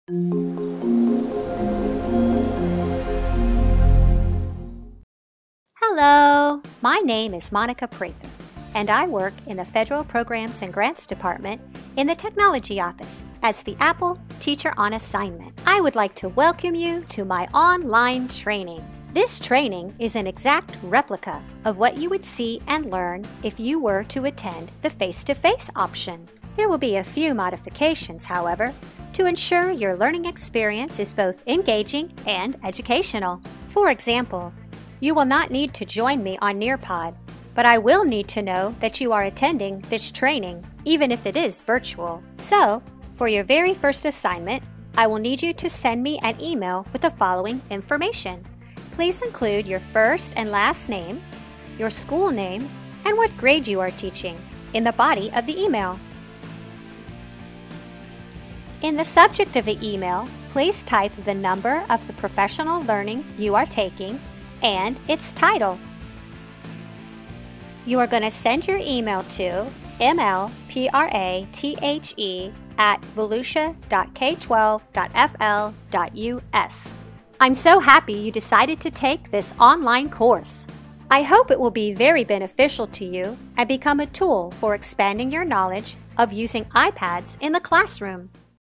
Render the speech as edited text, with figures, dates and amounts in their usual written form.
Hello, my name is Monica Prather, and I work in the Federal Programs and Grants Department in the Technology Office as the Apple Teacher on Assignment. I would like to welcome you to my online training. This training is an exact replica of what you would see and learn if you were to attend the face-to-face option. There will be a few modifications, however, to ensure your learning experience is both engaging and educational. For example, you will not need to join me on Nearpod, but I will need to know that you are attending this training, even if it is virtual. So, for your very first assignment, I will need you to send me an email with the following information. Please include your first and last name, your school name, and what grade you are teaching in the body of the email. In the subject of the email, please type the number of the professional learning you are taking and its title. You are going to send your email to mlprathe@volusia.k12.fl.us. I'm so happy you decided to take this online course. I hope it will be very beneficial to you and become a tool for expanding your knowledge of using iPads in the classroom.